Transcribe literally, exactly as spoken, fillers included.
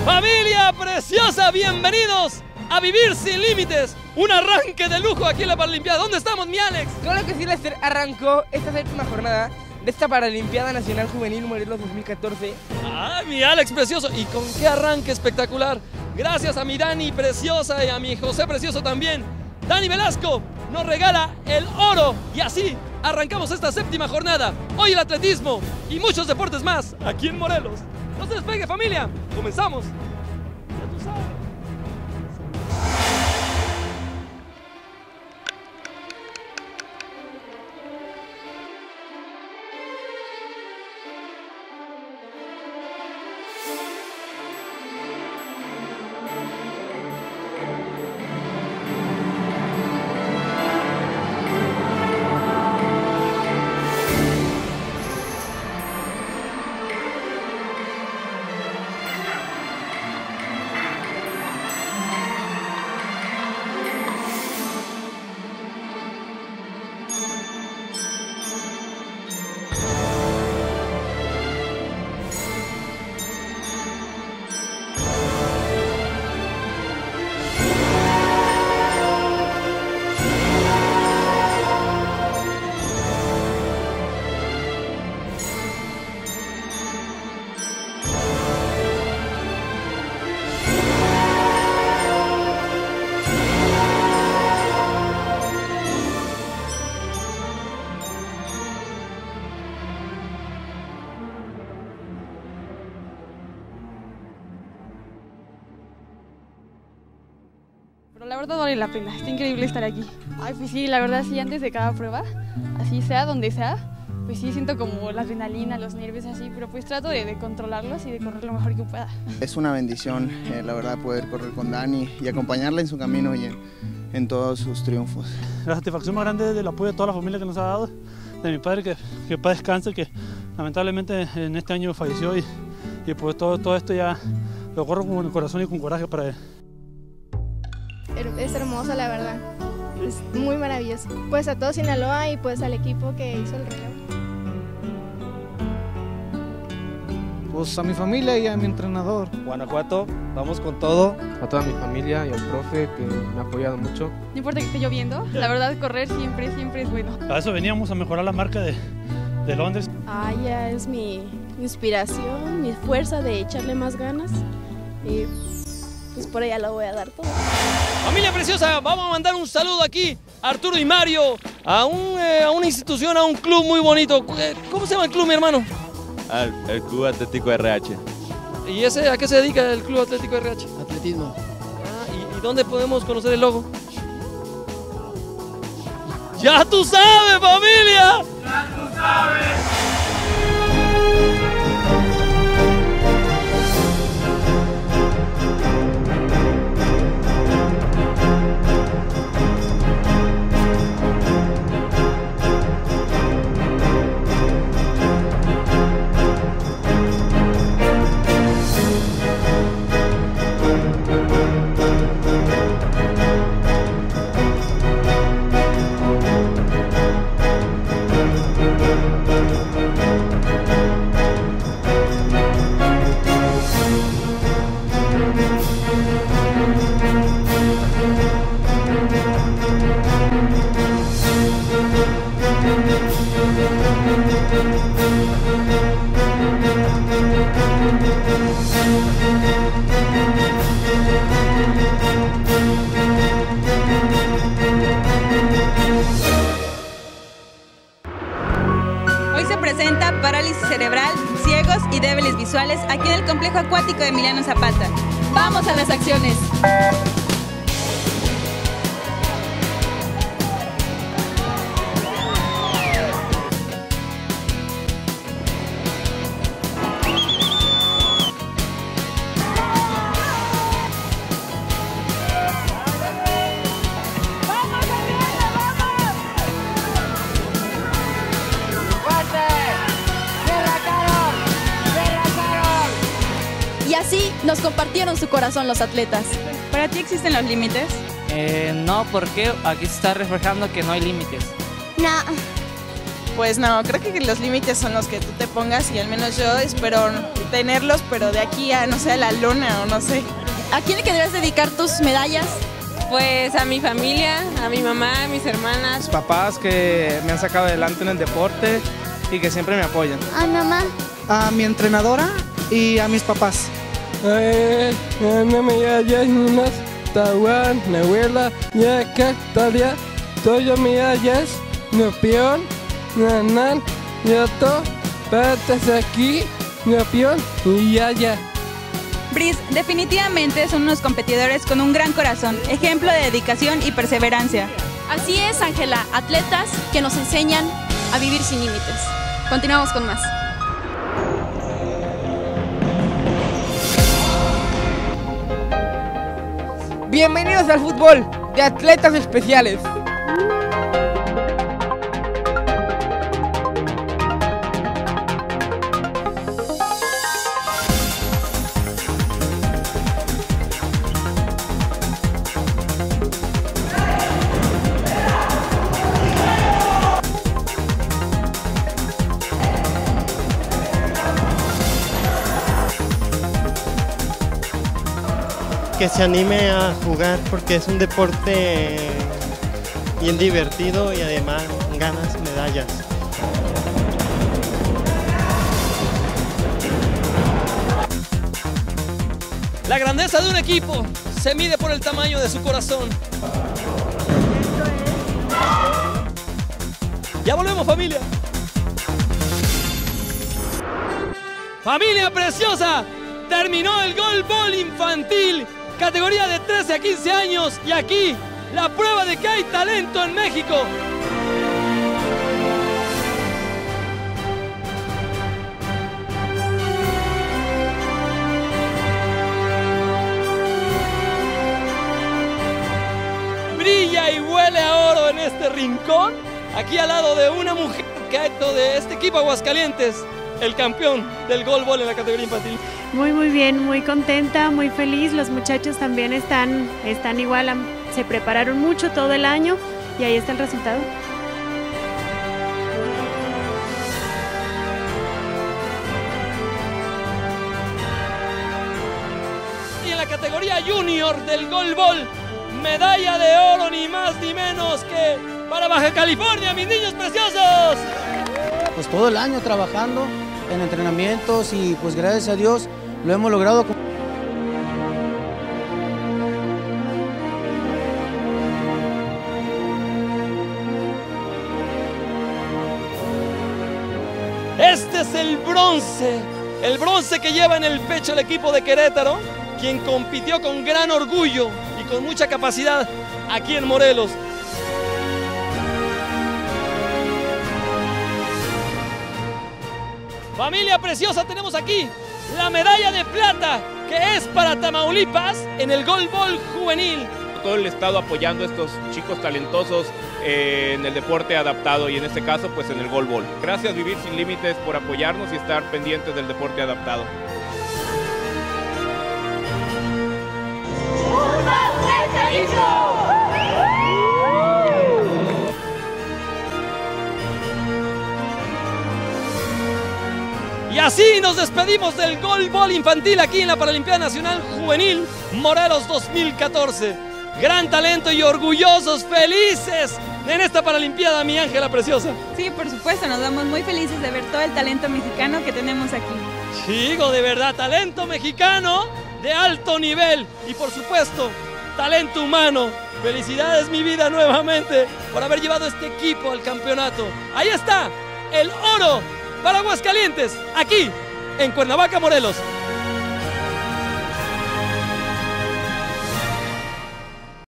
Familia preciosa, bienvenidos a Vivir Sin Límites. Un arranque de lujo aquí en la Paralimpiada. ¿Dónde estamos, mi Alex? Claro que sí, Lester, arrancó esta séptima jornada de esta Paralimpiada Nacional Juvenil Morelos dos mil catorce. Ah, mi Alex precioso. ¿Y con qué arranque espectacular? Gracias a mi Dani preciosa y a mi José precioso también. Dani Velasco nos regala el oro y así arrancamos esta séptima jornada. Hoy el atletismo y muchos deportes más aquí en Morelos. No se despegue, familia. Comenzamos. Ya tú sabes. Pero la verdad vale la pena, está increíble estar aquí. Ay, pues sí, la verdad sí, antes de cada prueba, así sea donde sea, pues sí siento como la adrenalina, los nervios así, pero pues trato de, de controlarlos y de correr lo mejor que pueda. Es una bendición, eh, la verdad, poder correr con Dani y acompañarla en su camino y en, en todos sus triunfos. La satisfacción más grande es del apoyo de toda la familia que nos ha dado, de mi padre que, que paz descanse, que lamentablemente en este año falleció y, y pues todo, todo esto ya lo corro con el corazón y con coraje para él. Es hermoso, la verdad, es muy maravilloso. Pues a todo Sinaloa y pues al equipo que hizo el relevo. Pues a mi familia y a mi entrenador. Guanajuato, vamos con todo. A toda mi familia y al profe que me ha apoyado mucho. No importa que esté lloviendo, la verdad correr siempre, siempre es bueno. A eso veníamos a mejorar la marca de, de Londres. Ah, ya es mi inspiración, mi fuerza de echarle más ganas y pues por ella lo voy a dar todo. Familia preciosa, vamos a mandar un saludo aquí a Arturo y Mario, a, un, eh, a una institución, a un club muy bonito. ¿Cómo se llama el club, mi hermano? Al, el Club Atlético R H. ¿Y ese a qué se dedica el Club Atlético R H? Atletismo. Ah, ¿y, ¿y dónde podemos conocer el logo? ¡Ya tú sabes, familia! ¡Ya tú sabes! Hoy se presenta parálisis cerebral, ciegos y débiles visuales aquí en el complejo acuático de Emiliano Zapata. ¡Vamos a las acciones! Y así nos compartieron su corazón los atletas. ¿Para ti existen los límites? Eh, no, porque aquí se está reflejando que no hay límites. No, Pues no, creo que los límites son los que tú te pongas y al menos yo espero tenerlos, pero de aquí a, no sé, a la luna o no sé. ¿A quién le querrías dedicar tus medallas? Pues a mi familia, a mi mamá, a mis hermanas. Mis papás que me han sacado adelante en el deporte y que siempre me apoyan. A mamá. A mi entrenadora y a mis papás. Ana medallas, niñas, Tawan, Nahuela, Yaca, Talia, Toyo medallas, Nopión, Nanan, Yato, Patas aquí, Nopión y Yaya. Brice, definitivamente son unos competidores con un gran corazón, ejemplo de dedicación y perseverancia. Así es, Ángela, atletas que nos enseñan a vivir sin límites. Continuamos con más. Bienvenidos al fútbol de atletas especiales. Que se anime a jugar porque es un deporte bien divertido y además ganas medallas. La grandeza de un equipo se mide por el tamaño de su corazón. Ya volvemos, familia. Familia preciosa, terminó el Goalball infantil, categoría de trece a quince años, y aquí la prueba de que hay talento en México. Brilla y huele a oro en este rincón, aquí al lado de una mujer que ha hecho de este equipo Aguascalientes el campeón del Goalball en la categoría infantil. Muy, muy bien, muy contenta, muy feliz. Los muchachos también están, están igual, se prepararon mucho todo el año y ahí está el resultado. Y en la categoría junior del Goalball, medalla de oro ni más ni menos que para Baja California, mis niños preciosos. Pues todo el año trabajando en entrenamientos y pues gracias a Dios lo hemos logrado. Este es el bronce, el bronce que lleva en el pecho el equipo de Querétaro, quien compitió con gran orgullo y con mucha capacidad aquí en Morelos. Familia preciosa, tenemos aquí la medalla de plata que es para Tamaulipas en el Goalball juvenil. Todo el estado apoyando a estos chicos talentosos eh, en el deporte adaptado y en este caso pues en el Goalball. Gracias Vivir Sin Límites por apoyarnos y estar pendientes del deporte adaptado. Y así nos despedimos del Goalball infantil aquí en la Paralimpiada Nacional Juvenil Morelos dos mil catorce. Gran talento y orgullosos, felices en esta Paralimpiada, mi Ángela preciosa. Sí, por supuesto, nos vamos muy felices de ver todo el talento mexicano que tenemos aquí. Chico, de verdad, talento mexicano de alto nivel y por supuesto, talento humano. Felicidades, mi vida, nuevamente por haber llevado este equipo al campeonato. Ahí está, el oro para Aguascalientes, aquí en Cuernavaca, Morelos.